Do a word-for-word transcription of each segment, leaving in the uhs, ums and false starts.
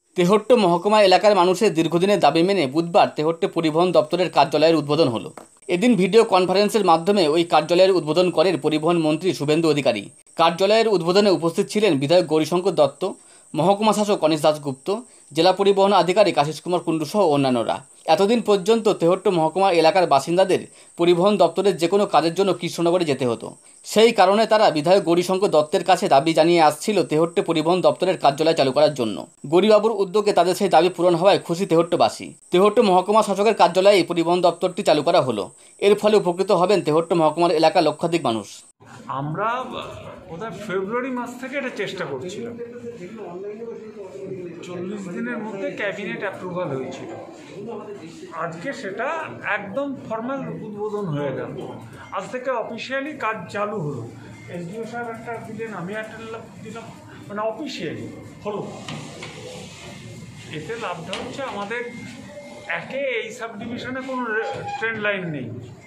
তেহট্ট মহকুমা এলাকার মানুষের দীর্ঘদিনের দাবি মেনে বুধবার তেহট্ট পরিবহন দপ্তরের কার্যালয়ের উদ্বোধন হলো। এদিন ভিডিও কনফারেন্সের মাধ্যমে ওই কার্যালয়ের উদ্বোধন করেন পরিবহন মন্ত্রী শুভেন্দু অধিকারী। কার্যালয়ের উদ্বোধনে উপস্থিত ছিলেন বিধায়ক গৌরীশঙ্কর দত্ত, মহকুমা শাসক অনিশ দাশগুপ্ত, জেলা পরিবহন আধিকারিক আশিস কুমার কুণ্ডু সহ অন্যান্যরা। এতদিন পর্যন্ত তেহট্ট মহকুমা এলাকার বাসিন্দাদের পরিবহন দপ্তরের যে কোনো কাজের জন্য কৃষ্ণনগরে যেতে হতো। সেই কারণে তারা বিধায়ক গৌরীশঙ্কর দত্তের কাছে দাবি জানিয়ে আসছিল তেহট্ট পরিবহন দপ্তরের কার্যালয় চালু করার জন্য। গৌরীবাবুর উদ্যোগে তাদের সেই দাবি পূরণ হওয়ায় খুশি তেহট্টবাসী। তেহট্ট মহকুমা শাসকের কার্যালয়ে এই পরিবহন দপ্তরটি চালু করা হলো। এর ফলে উপকৃত হবেন তেহট্ট মহকুমার এলাকার লক্ষাধিক মানুষ। আমরা বোধহয় ফেব্রুয়ারি মাস থেকে এটা চেষ্টা করছিলাম, চল্লিশ দিনের মধ্যে ক্যাবিনেট অ্যাপ্রুভাল হয়েছিল। আজকে সেটা একদম ফর্মাল উদ্বোধন হয়ে গেল। আজ থেকে অফিসিয়ালি কাজ চালু হলো। এসডিও সাহেব একটা দিলেন, আমি একটা দিলাম, মানে অফিসিয়ালি হলো। এতে লাভটা হচ্ছে আমাদের, একে এই সাব ডিভিশনে কোনো ট্রেন লাইন নেই,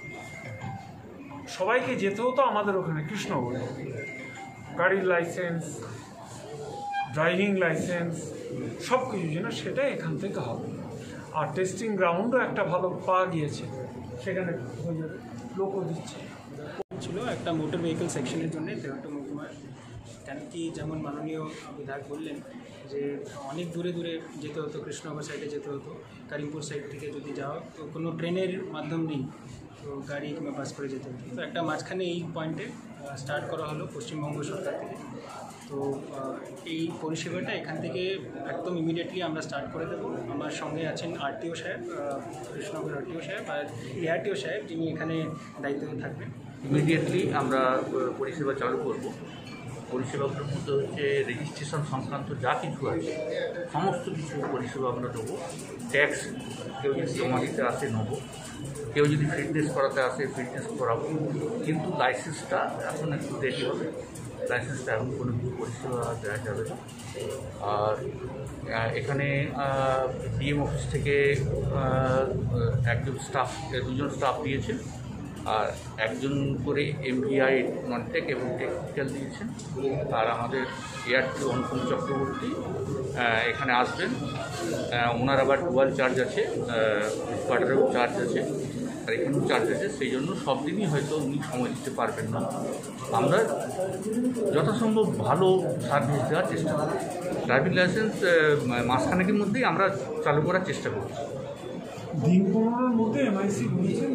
সবাইকে যেতে হতো আমাদের ওখানে কৃষ্ণগড়ে। গাড়ির লাইসেন্স, ড্রাইভিং লাইসেন্স সব কিছু যেন সেটা এখান থেকে হবে। আর টেস্টিং গ্রাউন্ডও একটা ভালো পাওয়া গিয়েছে, সেখানে হয়ে যাবে, লোকও দিচ্ছে। ছিল একটা মোটর ভেহিকল সেকশনের জন্য তেহট্ট মহকুমায়। কেন কি, যেমন মাননীয় বিধায়ক বললেন যে অনেক দূরে দূরে যেতে হতো, কৃষ্ণনগর সাইডে যেতে হতো, কারিমপুর সাইড থেকে যদি যাও তো কোনো ট্রেনের মাধ্যম নেই, তো গাড়ি কিংবা বাস করে যেতে হতো। তো একটা মাঝখানে এই পয়েন্টে স্টার্ট করা হলো পশ্চিমবঙ্গ সরকার থেকে। তো এই পরিষেবাটা এখান থেকে একদম ইমিডিয়েটলি আমরা স্টার্ট করে দেবো। আমার সঙ্গে আছেন আরটিও সাহেব, কৃষ্ণনগর আরটিও সাহেব, আর এআরটিও সাহেব, যিনি এখানে দায়িত্বে থাকবেন। ইমিডিয়েটলি আমরা পরিষেবা চালু করব। পরিষেবাগুলোর মধ্যে হচ্ছে রেজিস্ট্রেশন সংক্রান্ত যা কিছু আছে সমস্ত কিছু পরিষেবা আমরা দেবো। ট্যাক্স কেউ যদি জমা দিতে আসে নেব, কেউ যদি ফিটনেস করাতে আসে ফিটনেস করাবো, কিন্তু লাইসেন্সটা এখন একটু দেরি হবে। লাইসেন্সটা এখন কোনো পরিষেবা দেওয়া যাবে না। আর এখানে ডিএম অফিস থেকে একজন স্টাফ, দুজন স্টাফ দিয়েছেন, আর একজন করে এমভিআই ননটেক এবং টেকনিক্যাল দিয়েছেন। আর আমাদের এআরটি অনুপম চক্রবর্তী এখানে আসবেন। ওনার আবার ডুয়াল চার্জ আছে, কোয়ার্টারেও চার্জ আছে, আর এখানেও চার্জ আছে। সেই জন্য সব দিনই হয়তো উনি সময় দিতে পারবেন না। আমরা যথাসম্ভব ভালো সার্ভিস দেওয়ার চেষ্টা করি। ড্রাইভিং লাইসেন্স মাসখানেকের মধ্যেই আমরা চালু করার চেষ্টা করছি। দিন পনেরোর মধ্যে এমআইসি বলেছেন।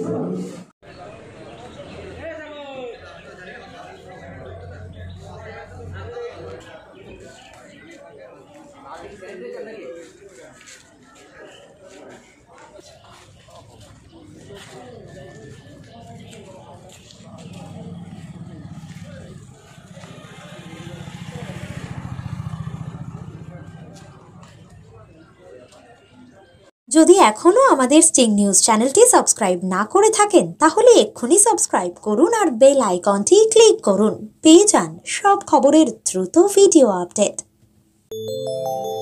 যদি এখনো আমাদের স্টিং নিউজ চ্যানেলটি সাবস্ক্রাইব না করে থাকেন তাহলে এক্ষুনি সাবস্ক্রাইব করুন আর বেল আইকনটি ক্লিক করুন। পেয়ে যান সব খবরের দ্রুত ভিডিও আপডেট।